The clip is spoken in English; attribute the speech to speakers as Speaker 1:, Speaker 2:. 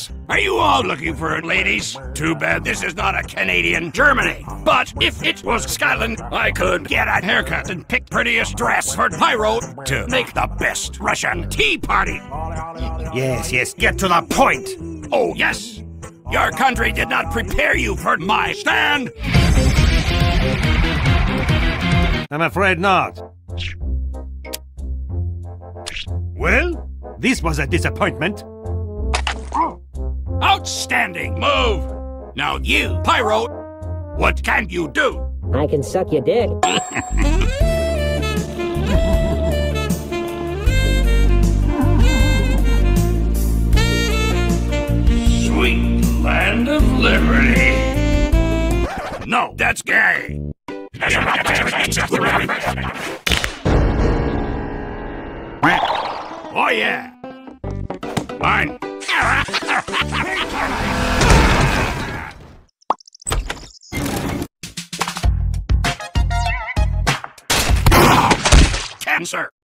Speaker 1: What? Are you all looking for ladies? Too bad this is not a Canadian Germany. But if it was Scotland, I could get a haircut and pick prettiest dress for Pyro to make the best Russian tea party.
Speaker 2: Yes, get to the point.
Speaker 1: Oh, yes. Your country did not prepare you for my stand.
Speaker 2: I'm afraid not. Well, this was a disappointment.
Speaker 1: Outstanding! Move! Now you, Pyro, what can you do?
Speaker 3: I can suck your dick.
Speaker 1: Sweet land of liberty. No, that's gay. Oh yeah. Mine. Cancer.